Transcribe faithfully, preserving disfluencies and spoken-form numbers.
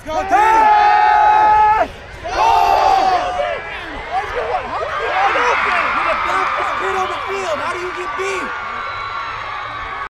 Go, Dave! You're the fastest kid on the field. How do you get beat?